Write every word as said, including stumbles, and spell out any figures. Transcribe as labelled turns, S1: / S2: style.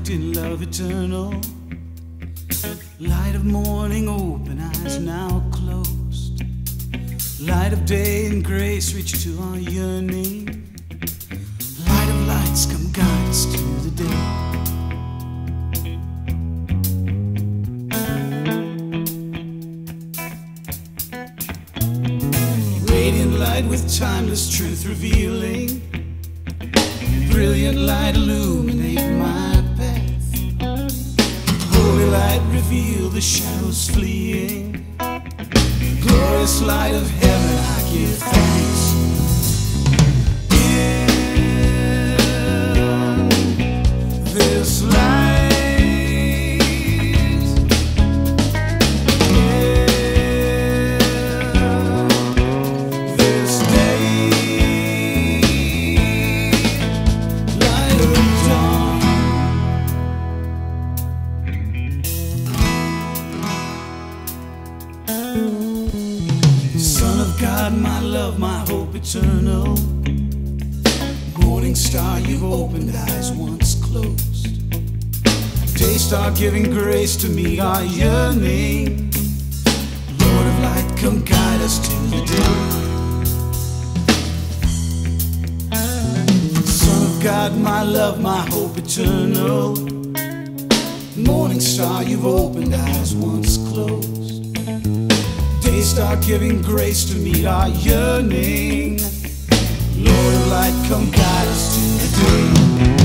S1: wrapped in love eternal. Light of morning, open eyes now closed. Light of day and grace reach to our yearning. Light of lights, come guide us to the day. Radiant light with timeless truth revealing. Brilliant light illuminate my path. Holy light reveal the shadows fleeing. Glorious light of heaven, I give thanks. In this light, in this day, light of dawn. Son of God, my love, my hope eternal. Morning star, you've opened eyes once closed. Day star giving grace to me, our yearning. Lord of light, come guide us to the day. Son of God, my love, my hope eternal. Morning star, you've opened eyes once closed. Day star giving grace to meet our yearning. Lord of light, come guide us to the day.